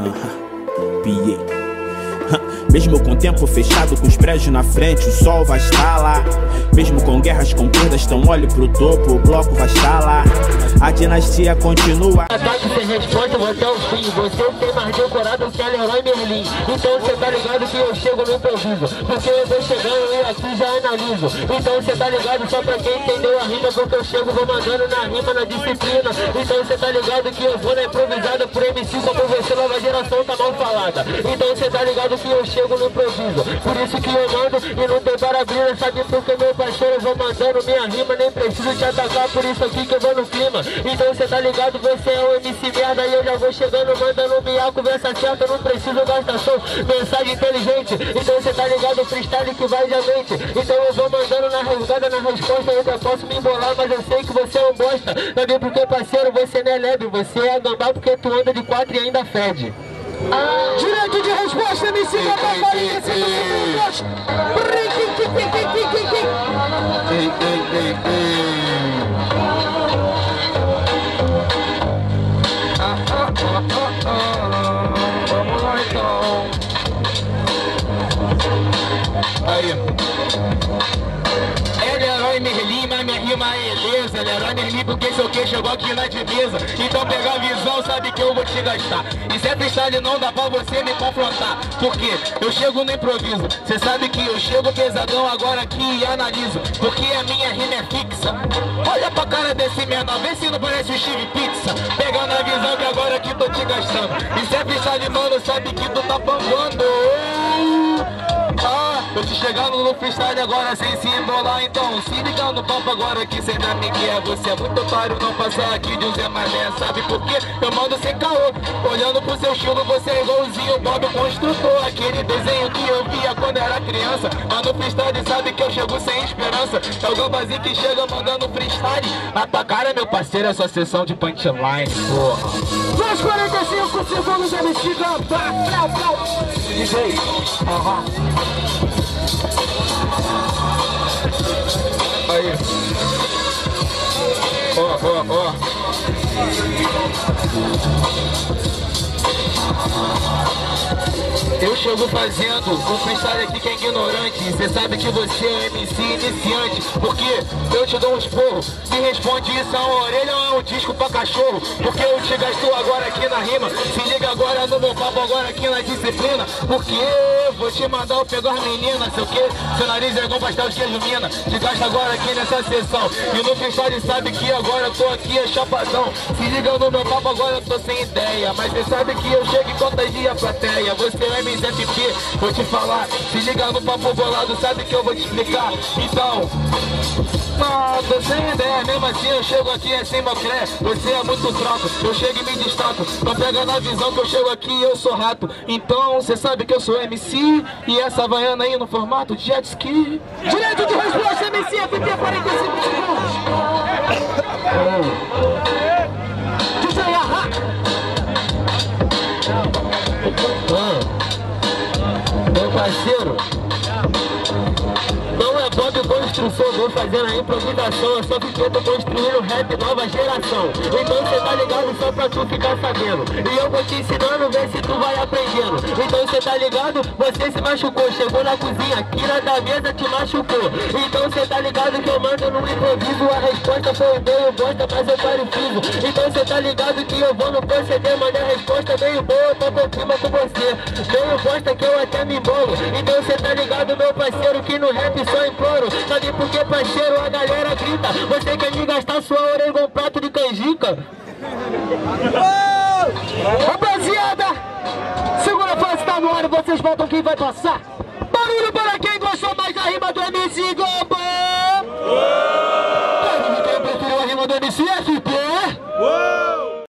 Piei. Mesmo com o tempo fechado, com os prédios na frente, o sol vai estar lá. Mesmo com guerras, com perdas, então olhe pro topo, o bloco vai estar lá. A dinastia continua. Ataque sem resposta, você é o fim. Você tem mais decorado que a Leroy Merlin. Então cê tá ligado que eu chego no improviso, porque eu vou chegando e aqui já analiso. Então cê tá ligado só pra quem entendeu a rima, porque eu chego, vou mandando na rima, na disciplina. Então cê tá ligado que eu vou na improvisada por MC como você, nova geração tá mal falada. Então cê tá ligado que eu chego no improviso, por isso que eu mando e não tem para-brisa. Sabe por que meu parceiro, eu vou mandando minha rima, nem preciso te atacar, por isso aqui que eu vou no clima. Então cê tá ligado, você é o MC merda e eu já vou chegando mandando minha conversa certa, não preciso gastar som, mensagem inteligente. Então cê tá ligado, freestyle que vai de mente. Então eu vou mandando na rasgada, na resposta, eu já posso me embolar, mas eu sei que você é um bosta. Também porque parceiro, você não é leve, você é gambá porque tu anda de 4 e ainda fede. Direito de resposta, MC Gabafarinha, vamos lá então. Aí. Leroy Merlin, mas minha rima é beleza. Leroy Merlin porque seu que chegou aqui na divisa. Então pega a visão, sabe que eu vou te gastar. E se é freestyle não dá pra você me confrontar, porque eu chego no improviso. Cê sabe que eu chego pesadão agora aqui e analiso, porque a minha rima é fixa. Olha pra cara desse menor, vê se não parece o Steve Pizza. Pegando a visão que agora aqui tô te gastando. E se é freestyle mano, sabe que tu tá bambando. Tô te chegando no freestyle agora sem se embolar. Então se liga no papo agora que cê não me quer. Você é muito otário, não passar aqui de um Zé Mané. Sabe por quê? Eu mando sem caô. Olhando pro seu estilo, você é igualzinho Bob Construtor. Aquele desenho que eu via quando era criança. Mas no freestyle sabe que eu chego sem esperança. É o gambazinho que chega mandando freestyle. Na tua cara, meu parceiro, é sua sessão de punchline, porra. 2:45 segundos, MC Gambá. DJ, aí, ó. Eu chego fazendo um freestyle aqui que é ignorante. Cê sabe que você é MC iniciante, porque eu te dou um esporro. Me responde isso, é uma orelha ou é um disco pra cachorro? Porque eu te gasto agora aqui na rima. Se liga agora no meu papo, agora aqui na disciplina. Porque eu vou te mandar eu pegar as meninas, sei o que? Seu nariz é igual pastel de queijo mina. Te gasta agora aqui nessa sessão. E no freestyle sabe que agora eu tô aqui é chapadão. Se liga no meu papo, agora eu tô sem ideia. Mas cê sabe que eu chego e contagia a plateia. Você é MZFP, vou te falar. Se liga no papo bolado, sabe que eu vou te explicar. Então, não, tô sem ideia. Mesmo assim eu chego aqui é sem mocré. Você é muito fraco, eu chego e me destaco. Não pega na visão que eu chego aqui e eu sou rato. Então, cê sabe que eu sou MC. E essa havaiana aí no formato de jet ski. Direito de resposta, MC, FP 45 segundos. DJ Ahá. Meu parceiro, não é Bob Construção, vou fazendo a improvisação. Eu só porque tô construindo rap nova geração. Então cê tá ligado só pra tu ficar sabendo. E eu vou te ensinando, ver se tu vai aprendendo. Então cê tá ligado, você se machucou. Chegou na cozinha, quina da mesa te machucou. Então cê tá ligado que eu mando no improviso. A resposta foi meio bosta, mas eu qualifico. Então cê tá ligado que eu vou no proceder. Mas a resposta meio boa, tô com clima com você. Meio bosta que eu até me embolo. Então cê tá ligado, meu parceiro, que no rap só imploro. Sabe por que, parceiro, a galera grita? Você quer me gastar sua orelha igual um prato de canjica? Rapaziada, segunda fase tá no ar e vocês botam quem vai passar. Barulho para quem gostou mais da rima do MC Go!